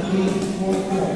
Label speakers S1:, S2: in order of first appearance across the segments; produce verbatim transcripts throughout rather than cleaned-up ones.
S1: eight, four, four.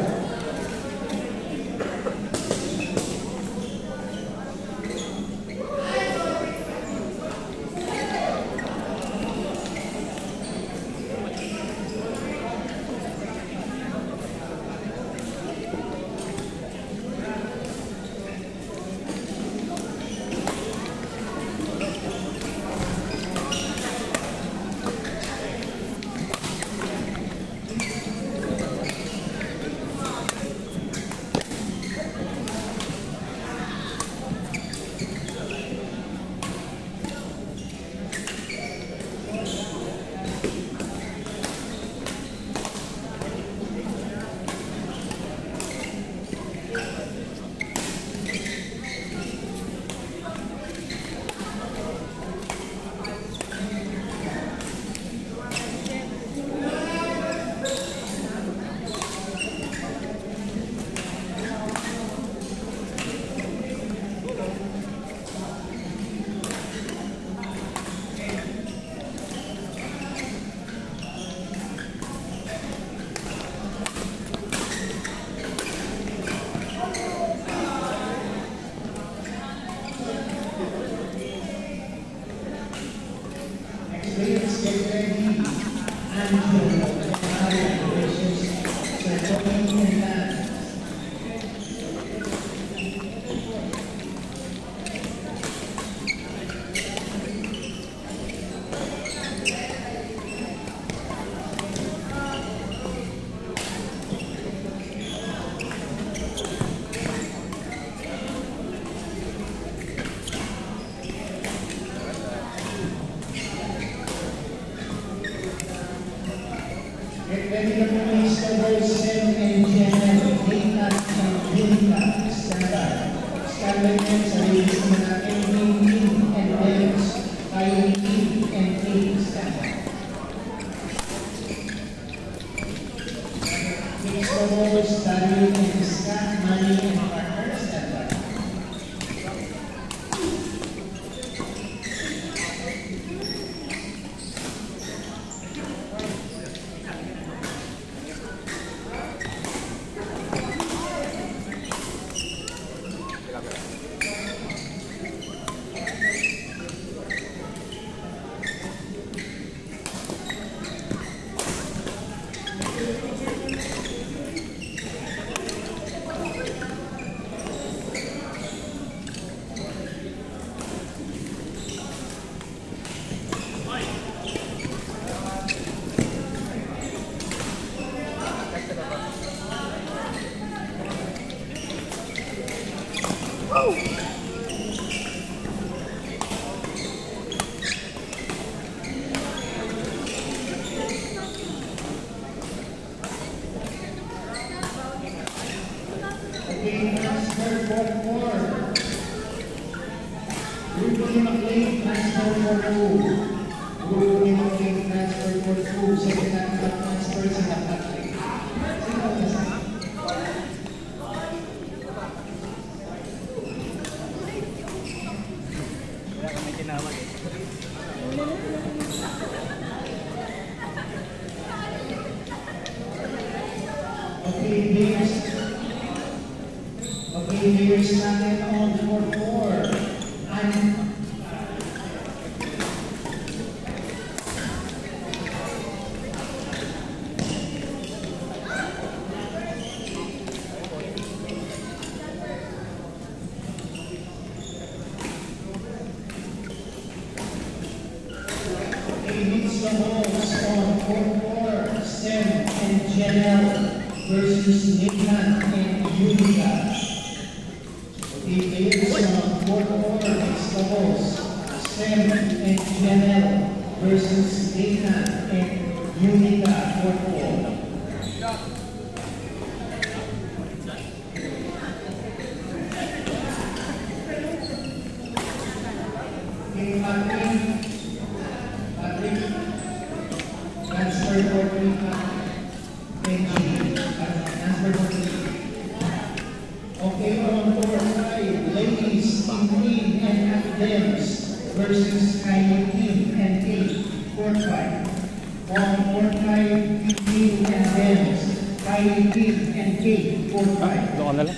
S1: Kylie Dean and Kate, four five.
S2: Doon na lang.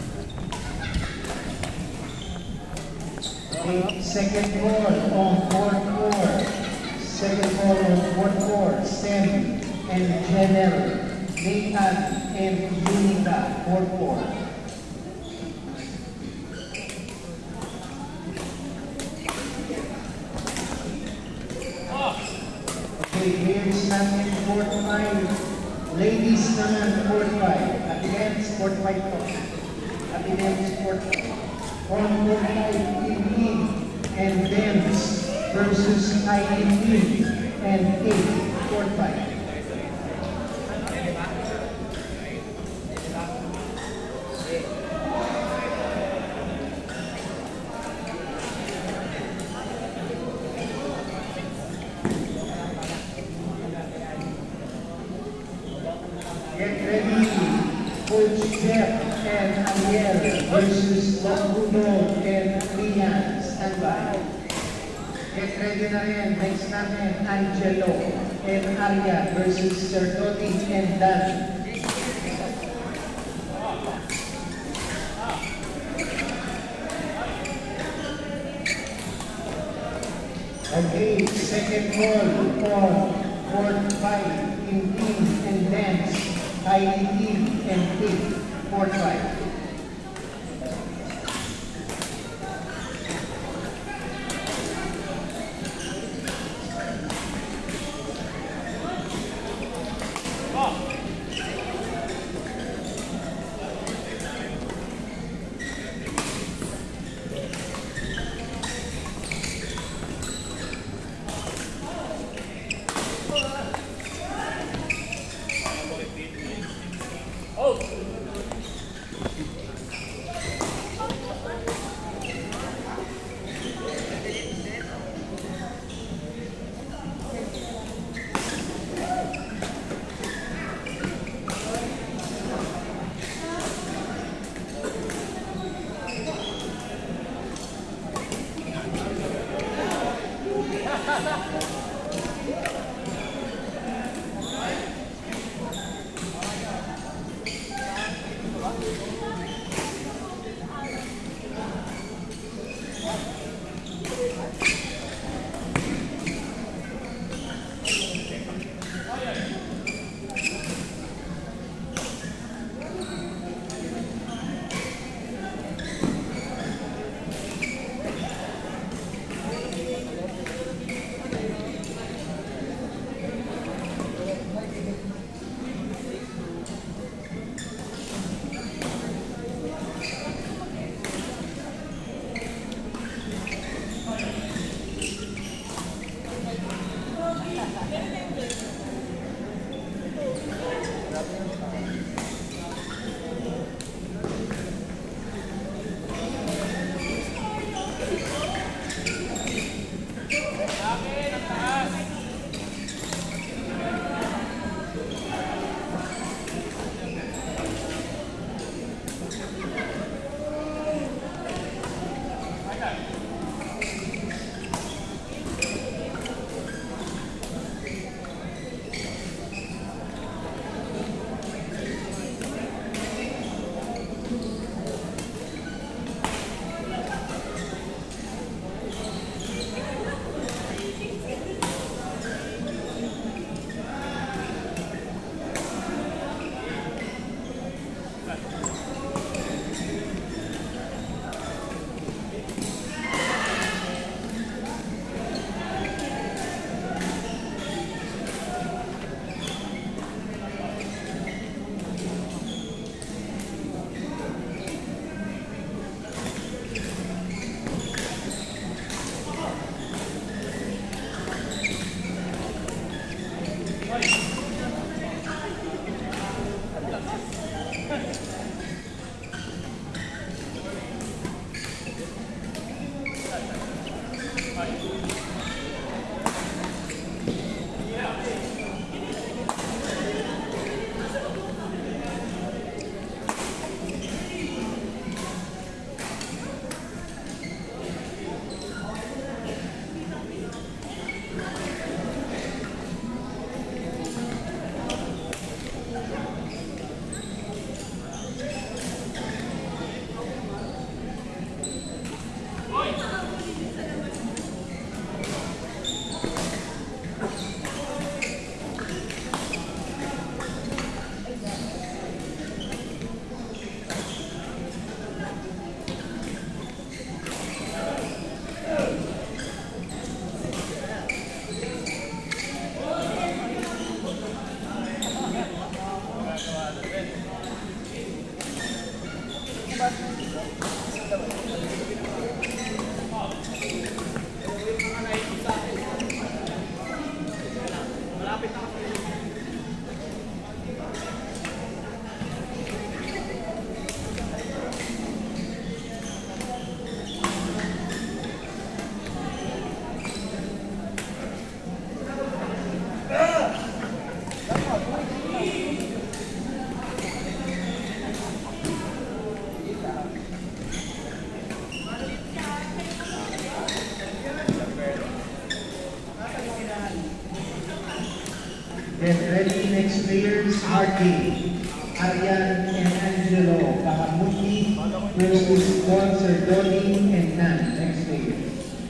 S1: Okay, second ball on fourth four. Second ball on fourth four. Sam and Janelle, Nathan and Unica, four four. Okay, here's natin fourth five. Ladies naman, fourth five. At the end, fourth five po. At the end, fourth five. On fourth five, Kim and Dems versus Kylie and Kate, fourth five. Get ready, Coach Jeff and Ariel versus Lobuno and Lian. Stand by. Get ready na rin, next natin, Angelo and Arya versus Serdoti and Dan. Okay, second ball on fourth five in team and dance. Kylie team and Kate, fourth five. Get ready, next players, Artie, Arian, and Angelo, Bakamuti versus Sponsor, Donnie, and Nan. Next players.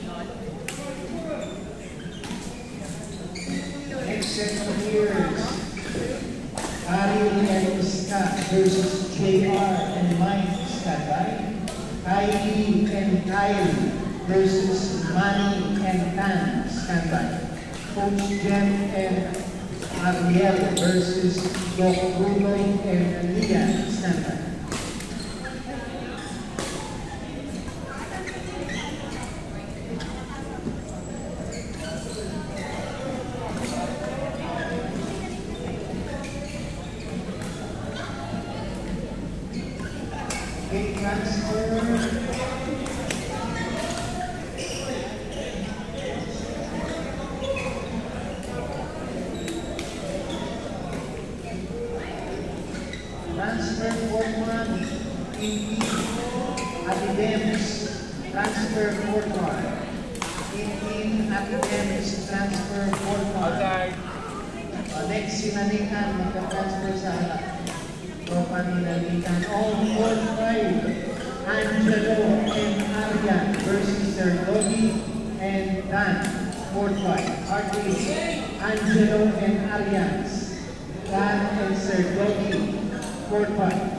S1: Next set of players, Ariel and Scott versus J R and Mike Standby, Kylie and Kyle versus Manny and Tan Standby, Coach Jen and Ariel versus Doc Bruno and Leah Standby. Gate transfer. Transfer format in Academics transfer format in Academics transfer format. Uh, next sinalikan magka-transfer sa tropa ninalikan. All four five Angelo and Arian versus Sir Doggy and Dan. Four five Artis, Angelo and Arian, Dan and Sir Doggy. Four five.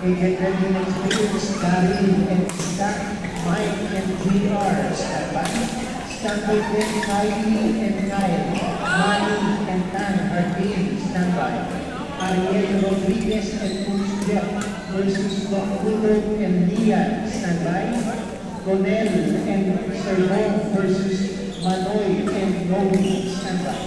S1: get ready next players, Darin and Stack, Mike and J R, standby. Standby din, Kylie and Kyle, Manny and Tan are game, standby. Ariel Rodriguez and Coach Jeff versus Doc Rulo and Lian, standby. Ronel and Servon versus Manoy and Noe, standby.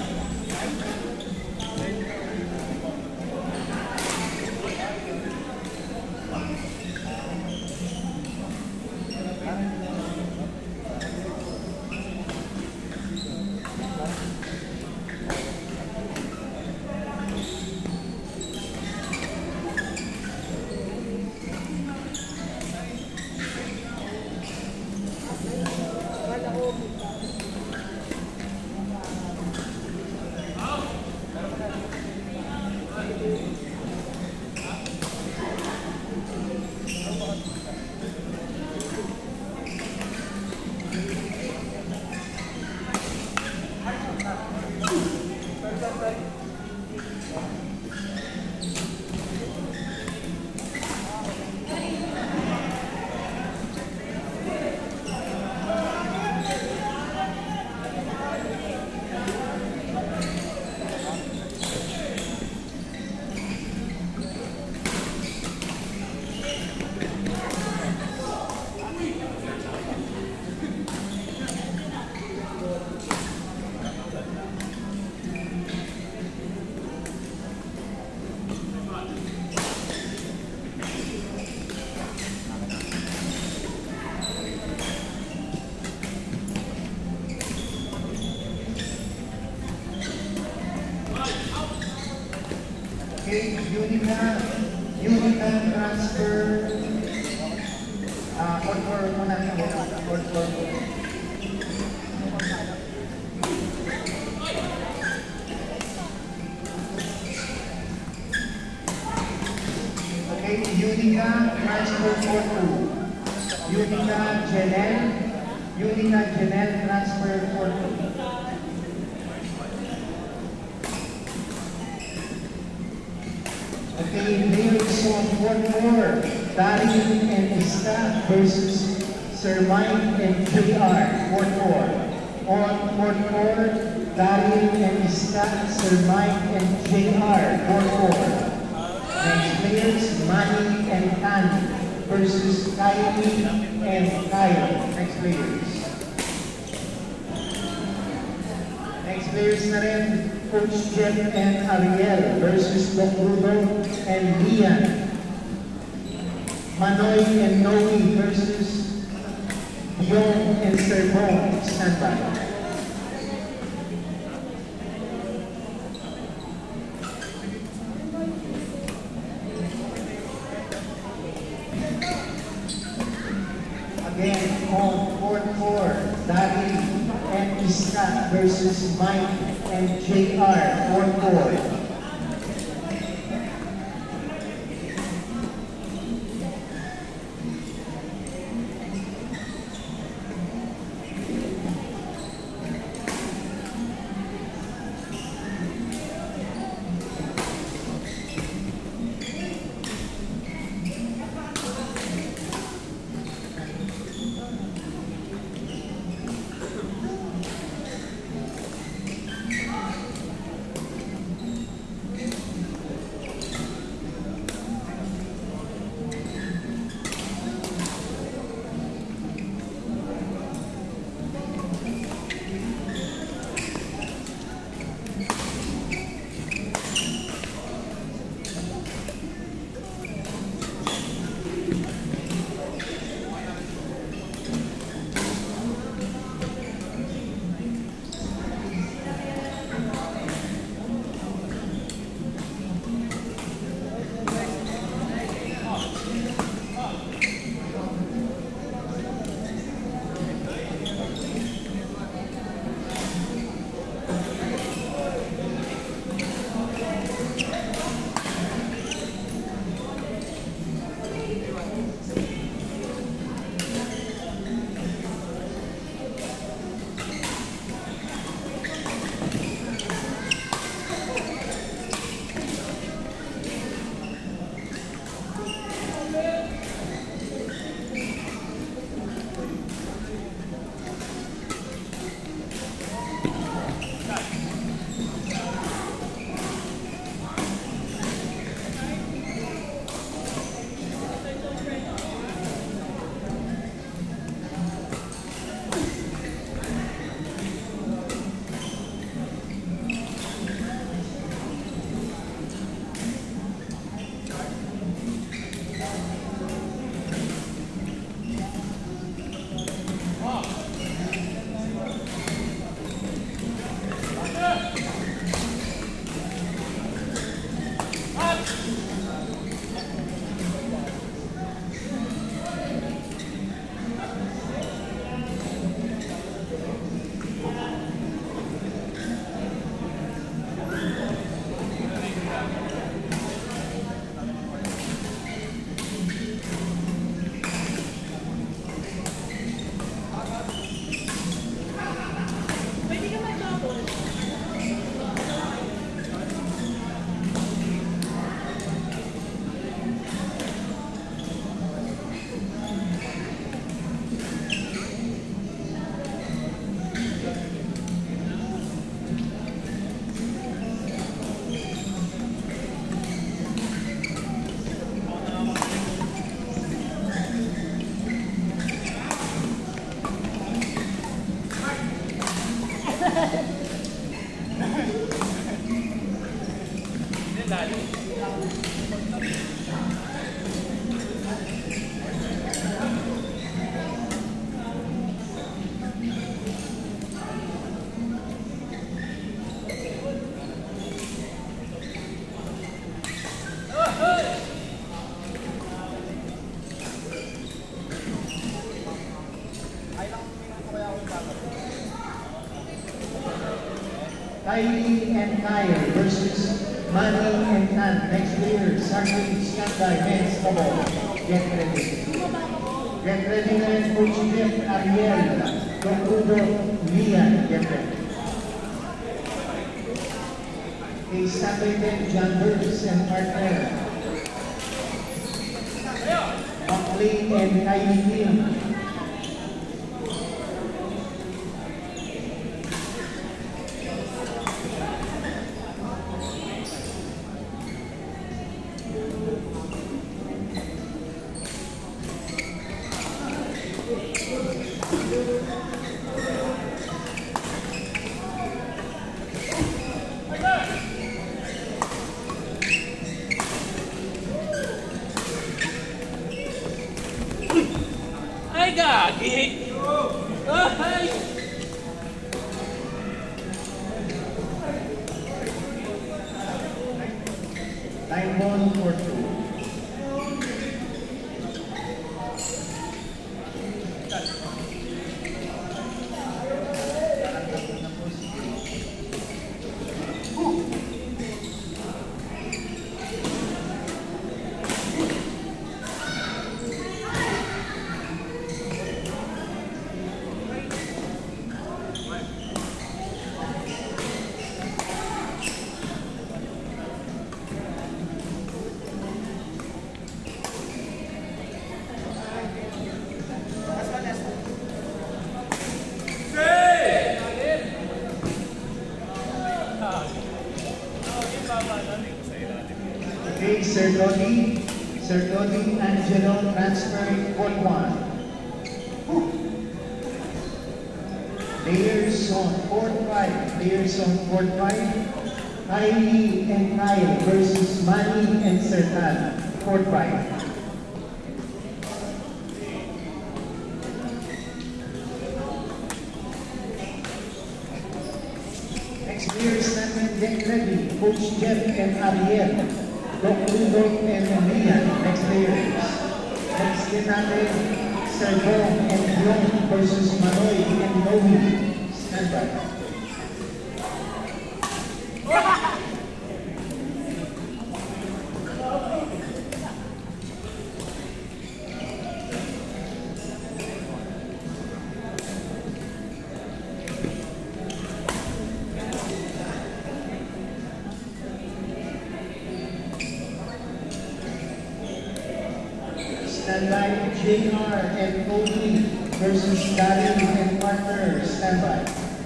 S1: Okay, Unica, Unica transfer, ah, uh, for muna, for for. Okay, Unica transfer for two. Unica Janelle, Unica Janelle transfer for two. Okay, players on one more, Darin and Ista versus Sir Mike and J R, one more. On one more, Darin and Ista, Sir Mike and J R, one more. Next players, Manny and Tani versus Kylie and Kyle. Next players. Next players na rin, Coach Jeff and Ariel versus Doc Rulo and Lian. Manoy and Noe versus Dion and Servon, standby. Again, on four four, Darin and Ista versus Mike and J R, four four. Kylie and Kyle versus Manny and Tan. Next player, Sergeant Sianday, men's double. Get ready. Get ready na rin Coach Jeff Ariel. Doctor Lian, get ready. A Saturday John Burns and partner. Buckley and Kylie Kim.
S2: Ay, gagi! Ay!
S1: Time ball for two. Okay, Sir Dodi, Sir Dodi Angelo transferring court one. Players on court five, players on court five. Kylie and Kyle versus Manny and Sertan, court five. Next players natin, get ready. Coach Jeff and Ariel. Doc Ludok and Lian, next players. Next din natin, Sir Bong and John versus Manoy and Noe. Stand by. Stand by, J R and Cody versus Darren and partner. Stand by.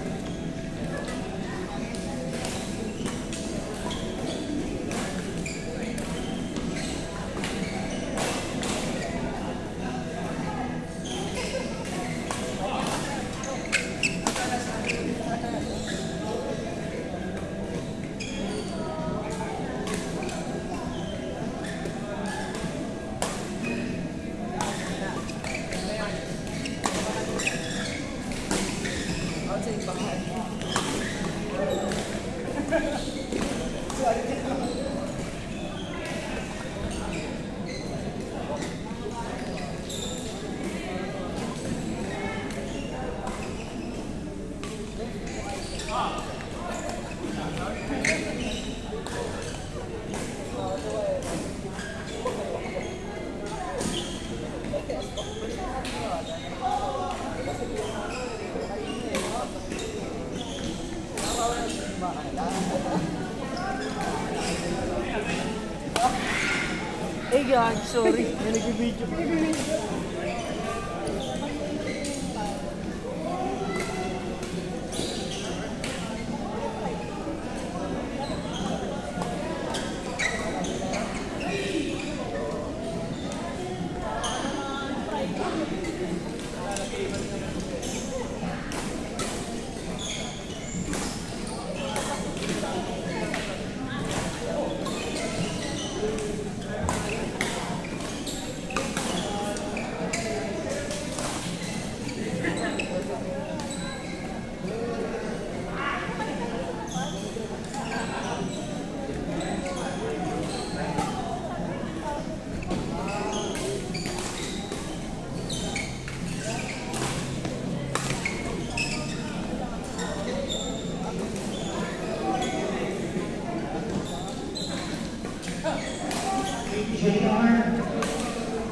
S2: Eh, gag, sorry. May nag-video.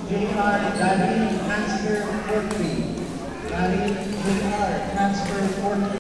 S1: J R Darin, transfer four three. Darin J R, transfer four three.